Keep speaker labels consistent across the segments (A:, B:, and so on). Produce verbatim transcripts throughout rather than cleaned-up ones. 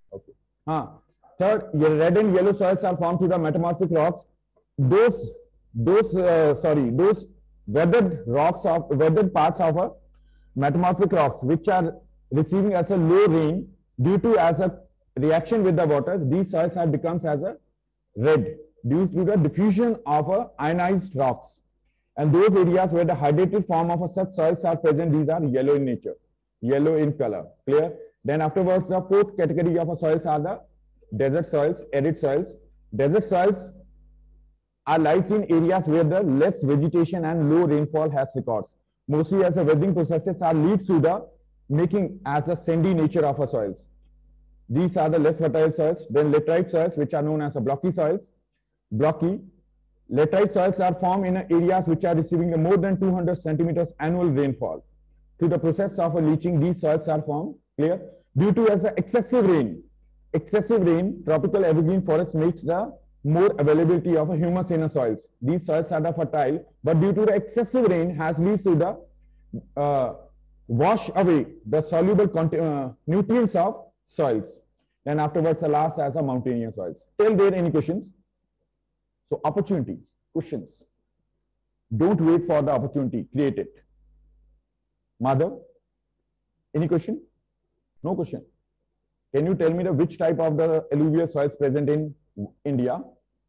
A: Okay. Huh. Third, your red and yellow soils are formed through the metamorphic rocks. Those, those, uh, sorry, those weathered rocks of weathered parts of a metamorphic rocks, which are receiving as a low rain due to as a reaction with the water, these soils have becomes as a red due to the diffusion of a ionized rocks. And those areas where the hydrated form of a such soils are present, these are yellow in nature, yellow in color. Clear? Then afterwards, the fourth category of a soils are the desert soils, arid soils. Desert soils are lies in areas where the less vegetation and low rainfall has records. Mostly as the weathering processes are leads to the making as a sandy nature of a soils. These are the less fertile soils. Then laterite soils, which are known as a blocky soils. Blocky. Laterite soils are formed in areas which are receiving a more than two hundred centimeters annual rainfall. Through the process of a leaching, these soils are formed. Clear? Due to as a excessive rain, excessive rain, tropical evergreen forest makes the more availability of a humus in the soils. These soils are the fertile, but due to the excessive rain has leads to the uh, wash away the soluble uh, nutrients of soils. Then afterwards, the last as a mountainous soils. Till there, any questions? So opportunity, questions. Don't wait for the opportunity, create it. Mother, any question? No question. Can you tell me the which type of the alluvial soils present in India?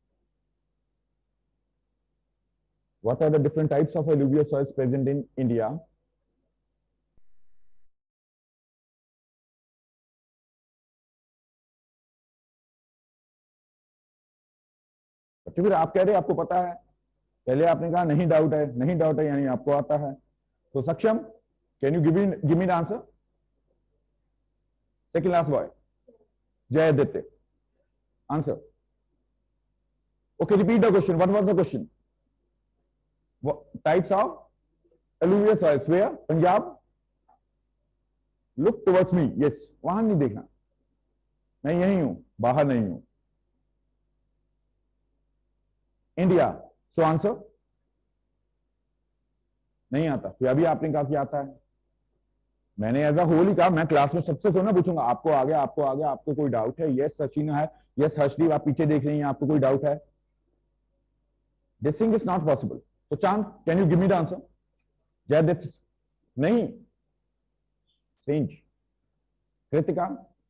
A: What are the different types of alluvial soils present in India? बच्चों फिर आप कह रहे हैं आपको पता है, पहले आपने कहा नहीं डाउट है, नहीं डाउट है यानी आपको आता है. तो Saksham, can you give me give me the answer? Second last boy, Jay Aditya, answer. Okay, repeat the question. What was the question? What types of alluvial soils? Where? Punjab? Look towards me. Yes. वहां नहीं देखना. मैं यहीं हूं, बाहर नहीं हूं. India. So answer? नहीं आता. फिर अभी आपने कहा कि आता है. मैंने एज अ होल ही कहा, मैं क्लास में सबसे थोड़ा पूछूंगा आपको आ गया, आपको आ गया, आपको कोई डाउट है? यस सचिन है, यस हर्षदीप, आप पीछे देख रही हैं, आपको कोई डाउट है? This thing is not possible. So Chand, can you give me the answer? Jayadit, nahi. Strange. Kritika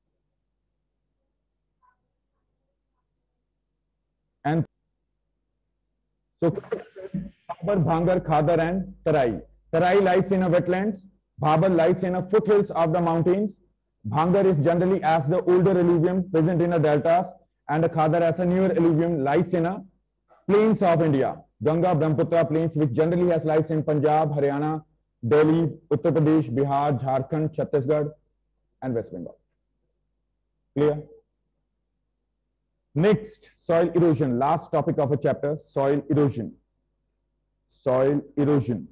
A: and so Bhabar, Bhangar, Khadar and Tarai. Tarai lies in a wetlands. Bhabar lies in a foothills of the mountains. Bhangar is generally as the older alluvium present in the deltas, and the Khadar as a newer alluvium lies in a plains of India. Ganga Brahmaputra plains, which generally has lies in Punjab, Haryana, Delhi, Uttar Pradesh, Bihar, Jharkhand, Chhattisgarh, and West Bengal. Clear? Next, soil erosion. Last topic of a chapter, soil erosion. Soil erosion.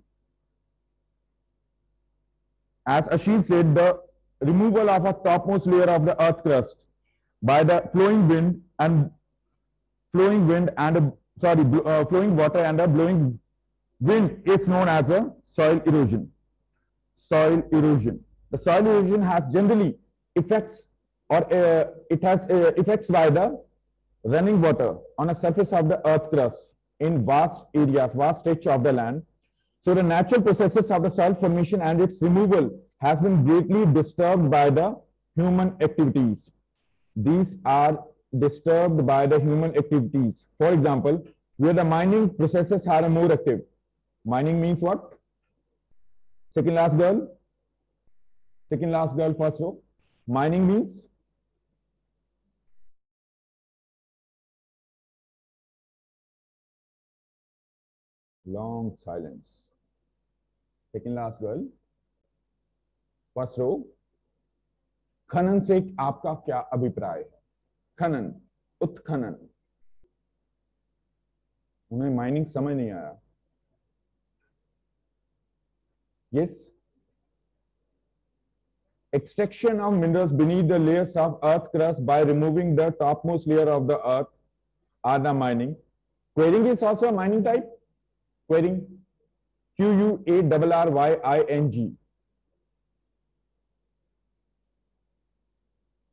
A: As Ashil said, the removal of a topmost layer of the earth crust by the flowing wind and flowing wind and a, sorry, uh, flowing water and a blowing wind is known as a soil erosion. Soil erosion. The soil erosion has generally effects or uh, it has uh, effects by the running water on a surface of the earth crust in vast areas, vast stretch of the land. So the natural processes of the soil formation and its removal has been greatly disturbed by the human activities. These are disturbed by the human activities. For example, where the mining processes are more active. Mining means what? Second last girl. Second last girl, first row. Mining means? Long silence. Second last girl. First row. खनन से आपका क्या अभिप्राय है? खनन, उत्खनन. उन्हें mining समझ नहीं आया. Yes. Extraction of minerals beneath the layers of earth crust by removing the topmost layer of the earth are the mining. Quarrying is also a mining type. Quarrying. Q U A R R Y I N G.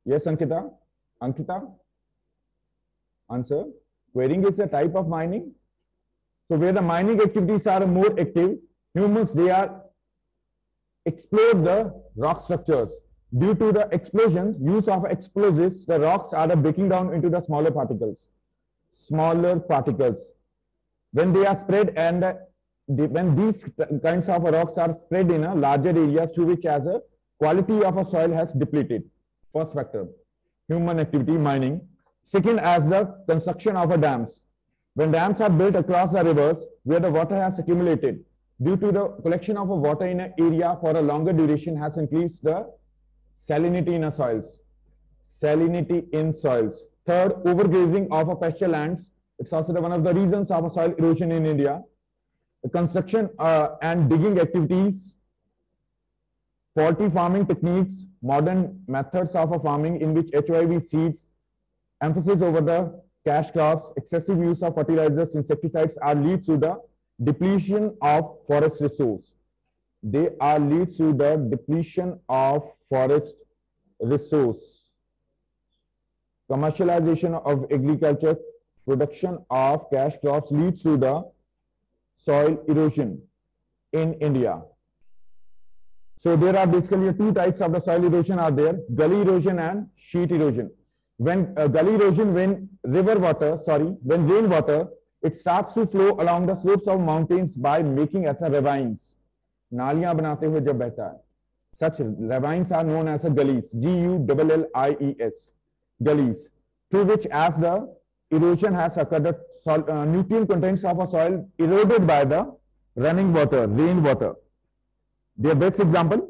A: Yes, Ankita. Ankita, answer. Quarrying is a type of mining. So where the mining activities are more active, humans, they are explode the rock structures. Due to the explosion, use of explosives, the rocks are breaking down into the smaller particles. Smaller particles. When they are spread and uh, the, when these kinds of rocks are spread in a larger areas to which as a quality of a soil has depleted. First factor, human activity, mining. Second, as the construction of a dams. When dams are built across the rivers where the water has accumulated, due to the collection of water in an area for a longer duration has increased the salinity in a soils. Salinity in soils. Third, overgrazing of a pasture lands. It's also the, one of the reasons of a soil erosion in India. The construction uh, and digging activities, faulty farming techniques, modern methods of a farming in which H I V seeds, emphasis over the cash crops, excessive use of fertilizers, insecticides are leads to the depletion of forest resource. They are leads to the depletion of forest resource. Commercialization of agriculture, production of cash crops leads to the soil erosion in India. So there are basically two types of the soil erosion are there, gully erosion and sheet erosion. When uh, gully erosion, when river water, sorry, when rain water, it starts to flow along the slopes of mountains by making as a ravines. नालियां बनाते हुए जब बहता है. Such ravines are known as a gullies, G U L L I E S, gullies, through which as the erosion has occurred, the soil, uh, nutrient contents of a soil eroded by the running water, rain water. Their best example,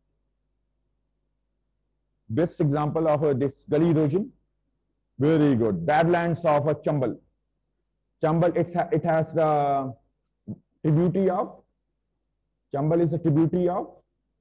A: best example of uh, this gully erosion, very good, badlands of a Chambal. Chambal, it's ha it has the tributary of, Chambal is a tributary of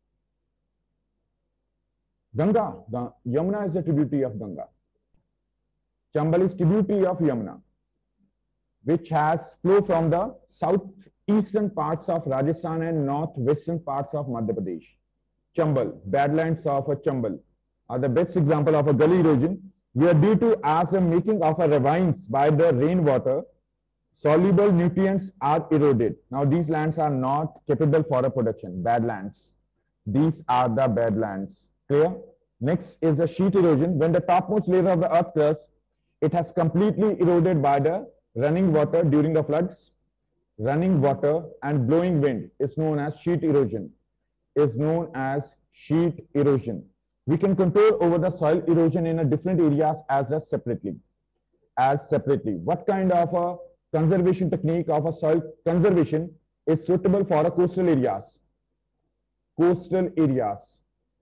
A: Ganga. Yamuna is a tributary of Ganga. Chambal is tributary of Yamuna, which has flow from the southeastern parts of Rajasthan and northwestern parts of Madhya Pradesh. Chambal, badlands of a Chambal are the best example of a gully erosion, where due to as the making of a ravines by the rainwater, soluble nutrients are eroded. Now these lands are not capable for a production, badlands. These are the badlands. Clear? Next is a sheet erosion. When the topmost layer of the earth crust, it has completely eroded by the running water during the floods. Running water and blowing wind is known as sheet erosion. Is known as sheet erosion. We can control over the soil erosion in a different areas as a separately. As separately. What kind of a conservation technique of a soil conservation is suitable for a coastal areas? Coastal areas.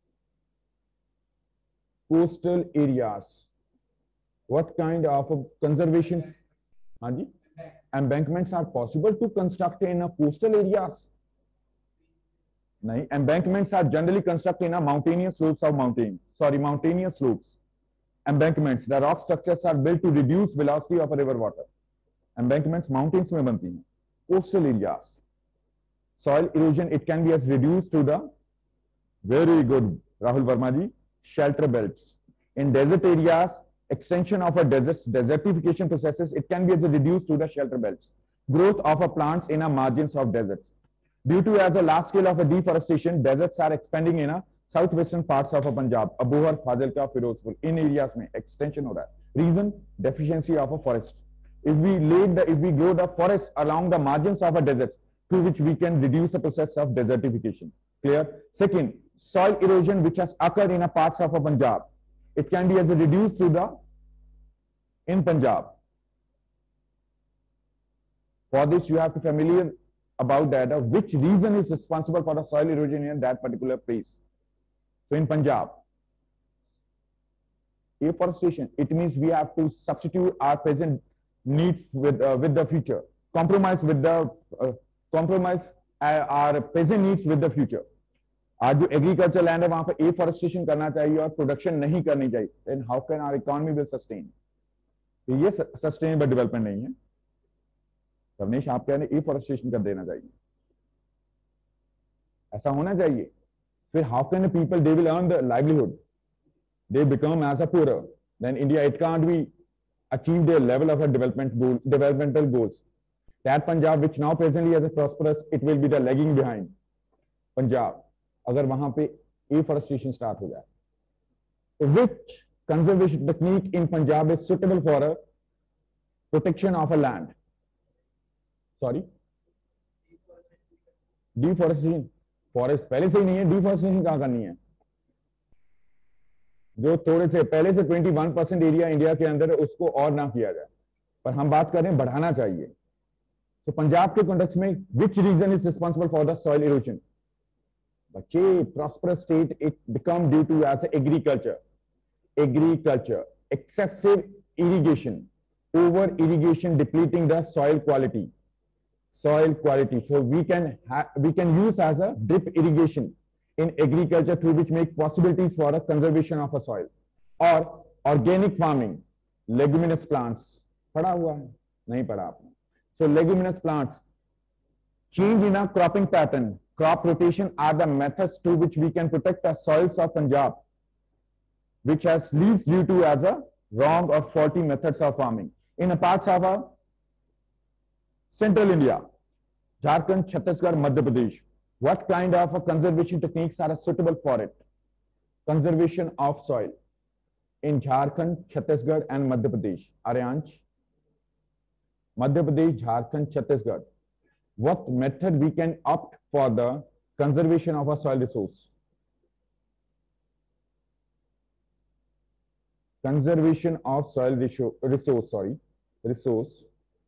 A: Coastal areas. What kind of a conservation? Anji? Embankments are possible to construct in a coastal areas. No, embankments are generally constructed in a mountainous slopes of mountains. Sorry, mountainous slopes. Embankments, the rock structures are built to reduce velocity of a river water. Embankments mountains में बनती हैं. Coastal areas. Soil erosion, it can be as reduced to the, very good, Rahul Verma ji, shelter belts. In desert areas, extension of a desert, desertification processes, it can be as reduced to the shelter belts. Growth of a plants in a margins of deserts. Due to as a large scale of a deforestation, deserts are expanding in a southwestern parts of a Punjab, Abohar, Fazilka, Firozpur, in areas में extension हो रहा है. Reason, deficiency of a forest. If we laid the, if we grow the forest along the margins of a deserts, through which we can reduce the process of desertification. Clear? Second, soil erosion which has occurred in a parts of a Punjab. It can be as a reduced to the in Punjab. For this, you have to familiar about that, uh, which region is responsible for the soil erosion in that particular place. So in Punjab, afforestation, it means we have to substitute our present needs with uh, with the future, compromise with the uh, compromise uh, our present needs with the future. आज जो agriculture land है वहां पे afforestation करना चाहिए और production नहीं करनी चाहिए, then how can our economy will sustain? ये सस्टेनेबल डेवलपमेंट नहीं है. रवनीश, आप कह रहे हैं एफॉरेस्टेशन कर देना चाहिए, ऐसा होना चाहिए. फिर how can people they will earn the livelihood? they become as a poorer. Then India, it can't be achieve their level of a development goal, developmental goals. That Punjab, which now presently as a prosperous, it will be the lagging behind. Punjab, अगर वहां पे afforestation start हो जाए, which conservation technique in Punjab is suitable for a protection of a land? Sorry, deforestation. Forest पहले से ही नहीं है, deforestation कहां करनी है? जो थोड़े से पहले से इक्कीस परसेंट एरिया इंडिया के अंदर है उसको और ना किया जाए, पर हम बात कर रहे हैं बढ़ाना चाहिए. तो पंजाब के कॉन्टेक्स्ट में which reason is responsible for the soil erosion? बच्चे, prosperous state it become due to as agriculture. Agriculture, excessive irrigation, over irrigation depleting the soil quality. Soil quality. So we can we can use as a drip irrigation in agriculture, through which make possibilities for a conservation of a soil. Or organic farming, leguminous plants. पढ़ा हुआ है? नहीं पढ़ा आपने. So leguminous plants, change in a cropping pattern, crop rotation are the methods through which we can protect the soils of Punjab, which has leads due to as a wrong or faulty methods of farming. In a parts of a Central India, Jharkhand, Chhattisgarh, Madhya Pradesh, what kind of a conservation techniques are suitable for it? Conservation of soil in Jharkhand, Chhattisgarh and Madhya Pradesh. Aryansh, Madhya Pradesh, Jharkhand, Chhattisgarh. What method we can opt for the conservation of a soil resource? Conservation of soil resource, sorry, resource.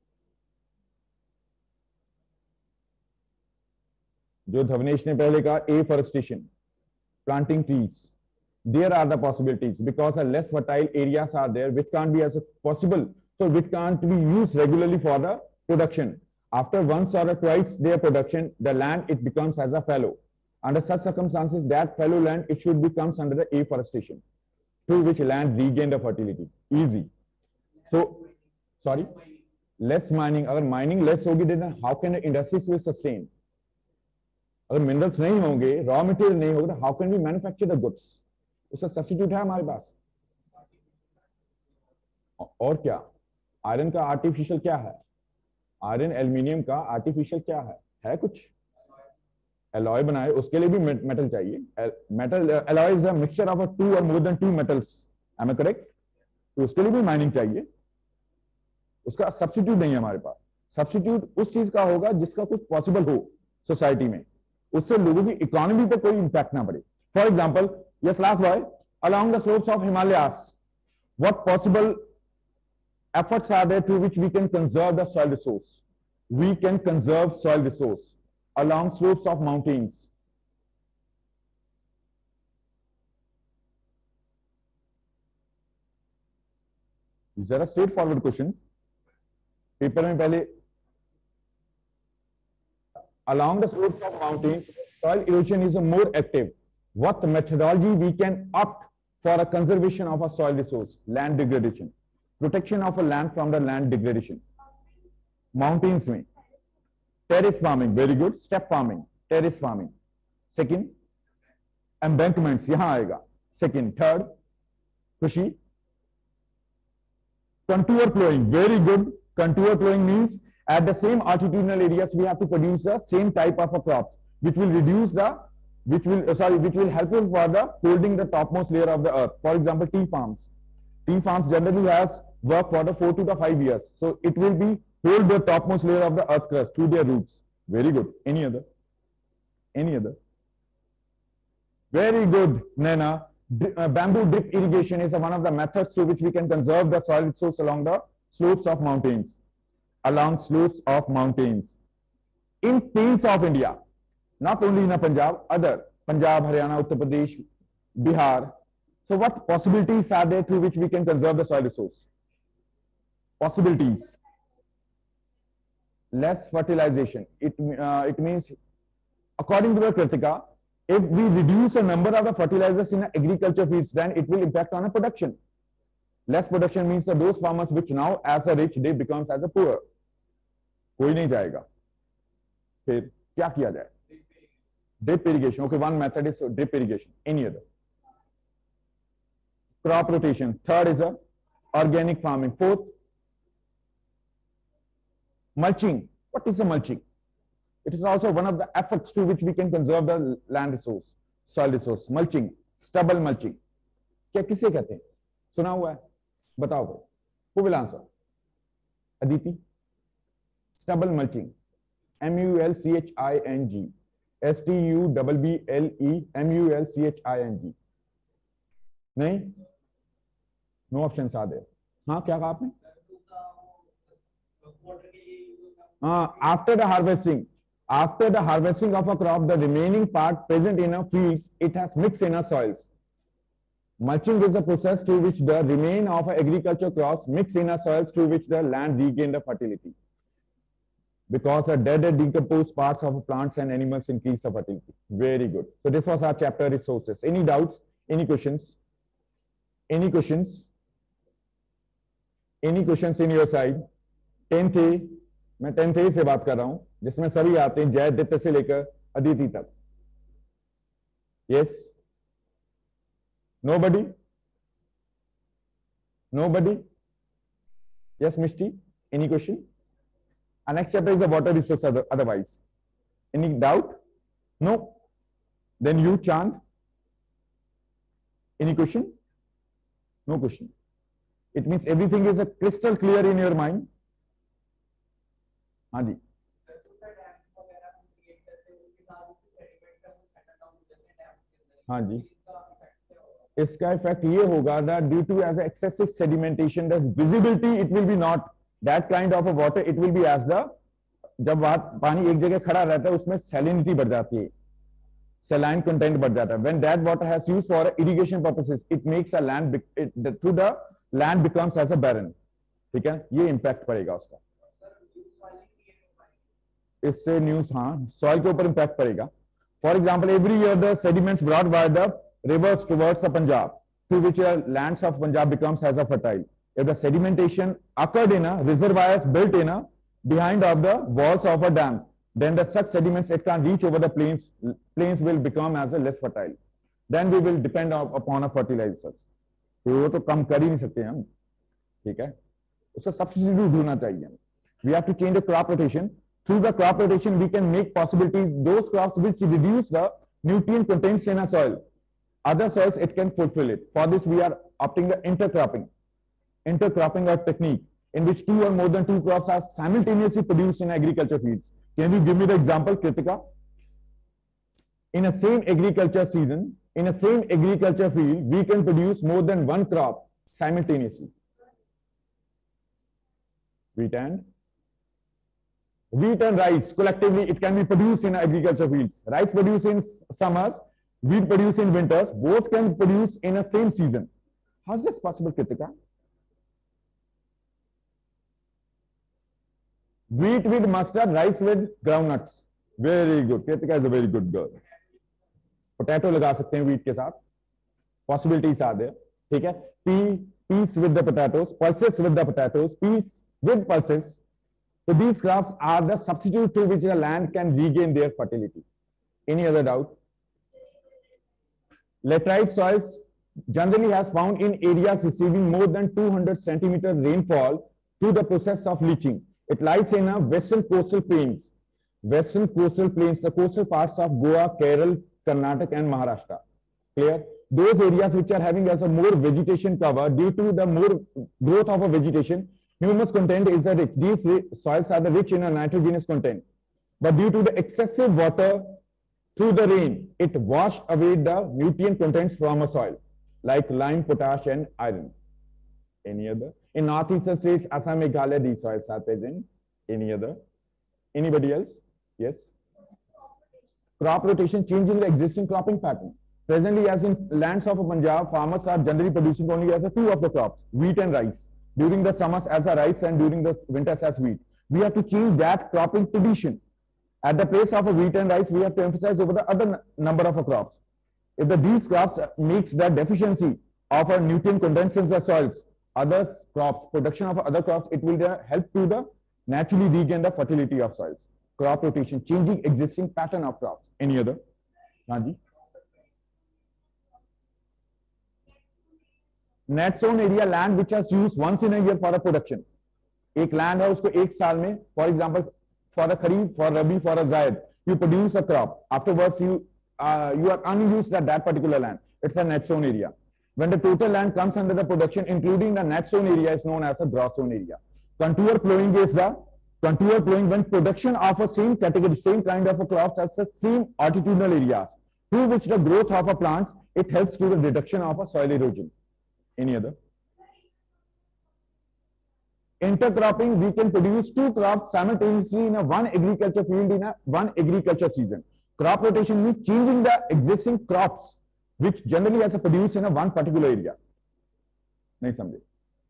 A: जो धवनेश ने पहले कहा, afforestation, planting trees. There are the possibilities because a less fertile areas are there which can't be as possible, so which can't be used regularly for the production. After once or twice their production, the land it becomes as a fallow. Under such circumstances, that fallow land it should becomes under the afforestation, through which land regain the fertility. Easy. So, sorry, less mining. अगर mining less होगी, then how can the industries will sustain? अगर minerals नहीं होंगे, raw material नहीं होगा, how can we manufacture the goods? उसका substitute है हमारे पास. और क्या? आयरन का आर्टिफिशियल क्या है? आयरन एल्यूमिनियम का आर्टिफिशियल क्या है? है कुछ? एलॉय बनाए, उसके लिए भी मेटल चाहिए. Metal alloy is a mixture of two और more than two metals. Am I correct? तो उसके लिए भी माइनिंग चाहिए. उसका सब्स्टिट्यूट नहीं है हमारे पास. सब्स्टिट्यूट उस चीज का होगा जिसका कुछ पॉसिबल हो सोसाइटी में, उससे लोगों की इकोनॉमी पे कोई इंपैक्ट ना पड़े. For example, yes last boy, along the slopes of Himalayas, what possible efforts are there through which we can conserve the soil resource? We can conserve soil resource along slopes of mountains. These are straightforward questions. Paper में पहले along the slopes of mountains, soil erosion is a more active. What methodology we can opt for a conservation of a soil resource? Land degradation, protection of a land from the land degradation. Mountains में terrace farming, very good. Step farming, terrace farming. Second, embankments, यहाँ आएगा. Second, third, खुशी, contour plowing, very good. Contour plowing means at the same altitudinal areas we have to produce the same type of a crops, which will reduce the, which will uh, sorry, which will help for the holding the topmost layer of the earth. For example, tea farms. Tea farms generally has work for the four to the five years, so it will be hold the topmost layer of the earth crust through their roots. Very good. Any other? Any other? Very good, Naina. D uh, bamboo drip irrigation is uh, one of the methods through which we can conserve the soil resource along the slopes of mountains. Along slopes of mountains. In plains of India, not only in Punjab, other Punjab, Haryana, Uttar Pradesh, Bihar. So what possibilities are there through which we can conserve the soil resource? Possibilities. Less fertilization. It, uh, it means, according to the Kritika, if we reduce the number of the fertilizers in agriculture fields, then it will impact on the production. Less production means that those farmers which now as a rich, they becomes as a poor. कोई नहीं जाएगा. फिर क्या किया जाए? Drip irrigation. Okay, one method is drip irrigation. Any other? crop rotation. Third is a organic farming. Fourth, mulching. What is a mulching? It is also one of the efforts to which we can conserve the land resource, soil resource. Mulching, stubble mulching. क्या किसे कहते हैं? सुना हुआ है? बताओ भाई. Who will answer? Aditi. Stubble mulching. M U L C H I N G. S T U B B L E M U L C H I N G. नहीं? No options are there. हाँ, क्या कहा आपने? हाँ, after the harvesting, after the harvesting of a crop, the remaining part present in a fields, it has mixed in a soils. Mulching is a process through which the remain of agriculture crops mix in a soils through which the land regain the fertility. Because the dead and decomposed parts of plants and animals increase the fertility. Very good. So this was our chapter resources. Any doubts? Any questions? Any questions? Any questions in your side? Tenth A, मैं tenth ए से बात कर रहा हूं, जिसमें सभी आते हैं जयदत्त से लेकर अदिति तक. Yes? Nobody? Nobody? Yes Mishti? Any question? Our next chapter is the water resource otherwise. Any doubt? No? Then you chant. Any question? No question. It means everything is a crystal clear in your mind. हाँ जी. हाँ जी. इसका effect ये होगा that due to as excessive sedimentation, the visibility it will be not that kind of a water, it will be as the, जब पानी एक जगह खड़ा रहता है उसमें salinity बढ़ जाती है, saline content बढ़ जाता है. When that water has used for irrigation purposes, it makes a land, it, the, through the land becomes as a barren. ठीक है, ये impact पड़ेगा उसका. इससे न्यूज, हाँ, soil के ऊपर impact पड़ेगा. For example, every year the sediments brought by the rivers towards the Punjab, through which the lands of Punjab becomes as a fertile. If the sedimentation occurred in a reservoirs built in a behind of the walls of a dam, then the such sediments it can reach over the plains. Plains will become as a less fertile. Then we will depend on, upon a fertilizers. तो वो तो कम कर ही नहीं सकते हम, ठीक है? उसका substitute ढूंढना चाहिए. We have to change the crop rotation. Through the crop rotation, we can make possibilities those crops which reduce the nutrient contents in a soil. Other soils it can fulfill it. For this, we are opting the intercropping. Intercropping or technique in which two or more than two crops are simultaneously produced in agriculture fields. Can you give me the example, Kritika? In a same agriculture season, in a same agriculture field, we can produce more than one crop simultaneously. Wheat and wheat and rice collectively it can be produced in agriculture fields. Rice produced in summers, wheat produced in winters, both can produce in a same season. How is this possible, Kritika? Wheat with mustard, rice with groundnuts. Very good. Kritika is a very good girl. Potato लगा सकते हैं wheat के साथ. Possibilities are there. ठीक है. Pea, peas with the potatoes, pulses with the potatoes, peas with pulses. So these crops are the substitute to which the land can regain their fertility. Any other doubt? Laterite soils generally has found in areas receiving more than two hundred centimeter rainfall through the process of leaching. It lies in a western coastal plains. Western coastal plains, the coastal parts of Goa, Kerala, Karnataka and Maharashtra. Clear? Those areas which are having as a more vegetation cover due to the more growth of a vegetation, humus content is a rich. These soils are the rich in a nitrogenous content. But due to the excessive water through the rain, it washed away the nutrient contents from a soil, like lime, potash and iron. Any other? In northeastern states, Assam, Meghalaya, these soils are present. Any other? Anybody else? Yes? Crop rotation, changing the existing cropping pattern. Presently, as in lands of Punjab, farmers are generally producing only as a two of the crops, wheat and rice. During the summers as a rice and during the winters as wheat. We have to change that cropping tradition. At the place of a wheat and rice, we have to emphasize over the other number of crops. If the these crops makes the deficiency of a nutrient contents in the soils, other crops, production of other crops, it will help to the naturally regain the fertility of soils. Crop rotation, changing existing pattern of crops. Any other? Nandi? Net sown area land which has used once in a year for a production. एक लैंड है उसको एक साल में, for example for a kharif, for rabi, for a zaid, you produce a crop, afterwards you uh, you are unused at that particular land. It's a net zone area. When the total land comes under the production, including the net zone area, is known as a gross zone area. Contour plowing is the contour plowing when production of a same category, same kind of a crops at the same altitudinal areas, through which the growth of a plants, it helps to the reduction of a soil erosion. Any other? Intercropping, we can produce two crops simultaneously in a one agriculture field in a one agriculture season. Crop rotation means changing the existing crops which generally has a produced in a one particular area. नहीं समझे?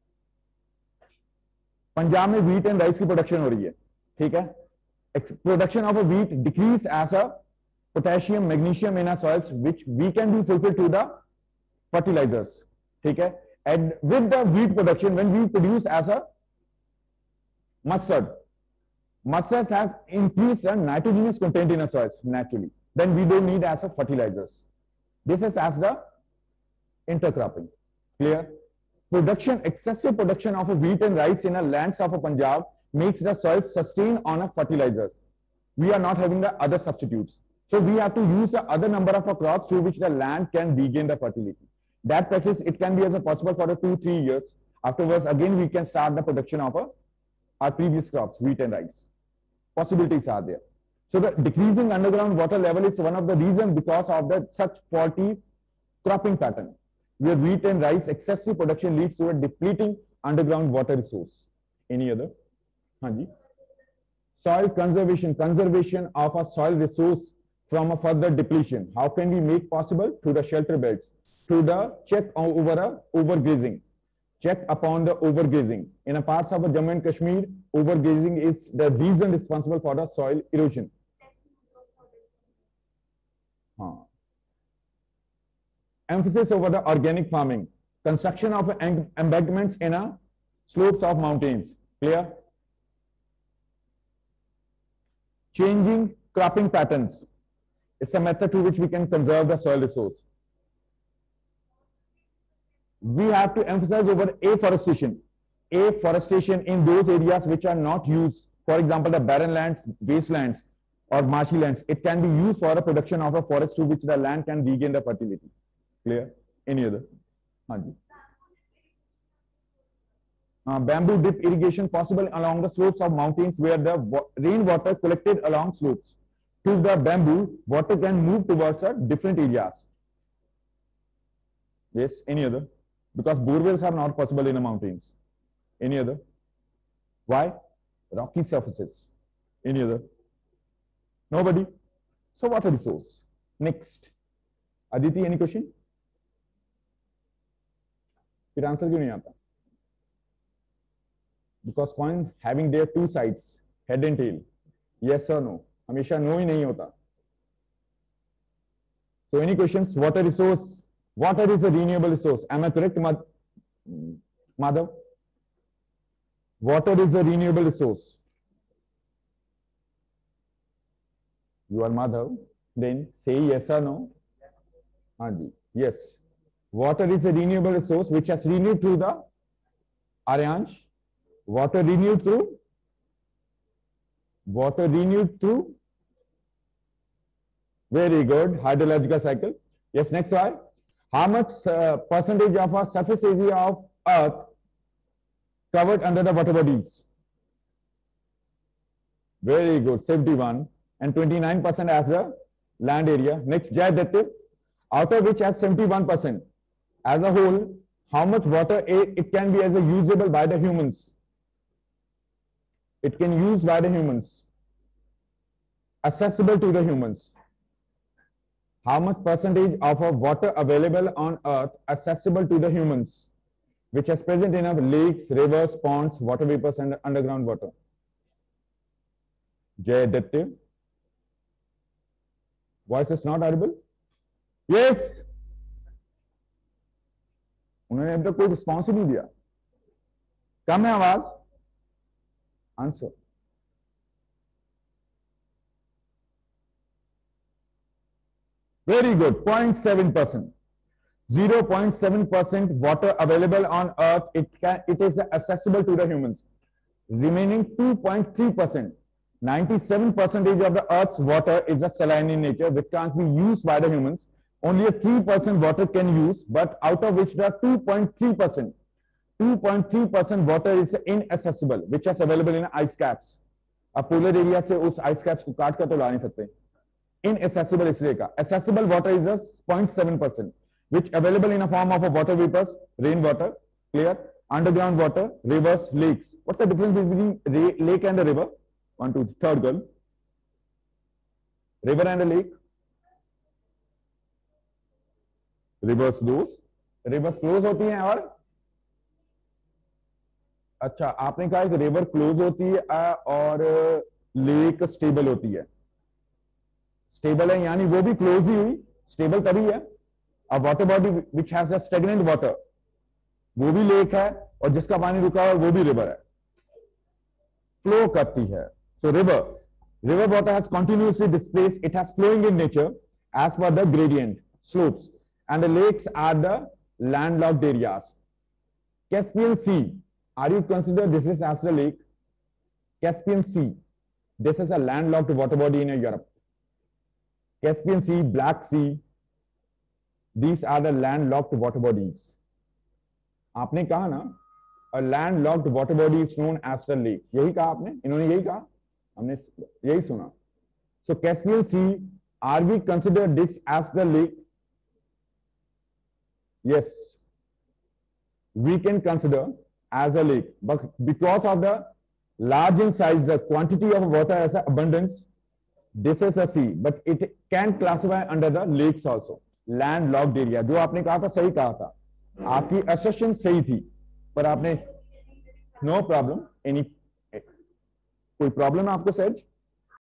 A: पंजाब में wheat and rice की production हो रही है, ठीक है? Production of a wheat decrease as a potassium, magnesium in our soils, which we can be fulfilled to the fertilizers, ठीक है? And with the wheat production, when we produce as a mustard, mustard has increased the nitrogenous content in the soils naturally. Then we don't need as a fertilizers. This is as the intercropping. Clear? Production, excessive production of a wheat and rice in a lands of a Punjab makes the soil sustain on a fertilizers. We are not having the other substitutes. So we have to use the other number of a crops through which the land can regain the fertility. That practice, it can be as a possible for a two, three years. Afterwards, again, we can start the production of a, our previous crops, wheat and rice. Possibilities are there. So the decreasing underground water level is one of the reasons because of the such faulty cropping pattern, where wheat and rice excessive production leads to a depleting underground water resource. Any other? Hanji. Soil conservation, conservation of a soil resource from a further depletion. How can we make possible? Through the shelter beds, through the check over a overgrazing. Check upon the overgrazing. In a parts of Jammu and Kashmir, overgrazing is the reason responsible for the soil erosion. Huh. Emphasis over the organic farming. Construction of embankments in a slopes of mountains. Clear? Changing cropping patterns. It's a method through which we can conserve the soil resource. We have to emphasize over afforestation. Afforestation in those areas which are not used, for example, the barren lands, wastelands, or marshy lands. It can be used for a production of a forest through which the land can regain the fertility. Clear? Any other? Hanji. Uh, bamboo dip irrigation possible along the slopes of mountains where the rainwater collected along slopes. To the bamboo, water can move towards a different areas. Yes, any other? Because borewells are not possible in the mountains. Any other? Why? Rocky surfaces. Any other? Nobody? So water resource. Next. Aditi, any question? फिर answer क्यों नहीं आता? Because coin having their two sides, head and tail. Yes or no? हमेशा no ही नहीं होता. So any questions? Water resource. Water is a renewable resource. Am I correct, Madhav? Water is a renewable resource. You are Madhav. Then say yes or no. Anji. Yes. Water is a renewable resource which has renewed through the Aryansh. Water renewed through. Water renewed through. Very good. Hydrological cycle. Yes. Next slide. How much uh, percentage of our surface area of Earth covered under the water bodies? Very good. seventy-one and twenty-nine percent as the land area. Next, Jayadatta, out of which has seventy-one percent. As a whole, how much water it can be as a usable by the humans? It can use by the humans. Accessible to the humans. How much percentage of our water available on Earth accessible to the humans, which is present in our lakes, rivers, ponds, water vapors, and underground water? Jayadatta. Voice is not audible? Yes. उन्होंने अब तक कोई response ही नहीं दिया. कम है आवाज? Answer. Very good. zero point seven percent. zero point seven percent water available on earth, it can it is accessible to the humans. Remaining two point three percent, ninety-seven percentage of the earth's water is a saline in nature, which can't be used by the humans. Only a three percent water can use, but out of which the two point three percent, two point three percent water is inaccessible, which is available in ice caps. अब polar area से उस ice caps को काट कर तो ला नहीं सकते. Inaccessible इसलिए का. Accessible water is just zero point seven percent, which available in a form of a water vapors, rain water, clear, underground water, rivers, lakes. What's the difference between lake and a river? One, two, third girl. River and a lake. Rivers close. Rivers close होती हैं और अच्छा आपने कहा कि river close होती है और लेक स्टेबल होती है. स्टेबल है यानी वो भी क्लोज ही हुई, स्टेबल तभी है. A water body which has a stagnant water, वो भी लेक है, और जिसका पानी रुका है वो भी रिवर है, फ्लो करती है. So river, river water has continuously displaced, it has flowing in nature as per the gradient slopes, and the lakes are the landlocked areas. Caspian Sea, are you consider this is as a lake? Caspian Sea, this is a landlocked water body in Europe. Caspian Sea, Black Sea, these are the landlocked water bodies. आपने कहा ना, a landlocked water body is known as the lake. यही कहा आपने, इन्होंने यही कहा, हमने यही सुना. So Caspian Sea, are we consider this as the lake? Yes, we can consider as a lake, but because of the large in size, the quantity of water as an abundance, this is a sea, but it can classify under the lakes also. Landlocked area, जो आपने कहा था सही कहा था, आपकी assertion सही थी, पर आपने no problem, any कोई problem आपको सर?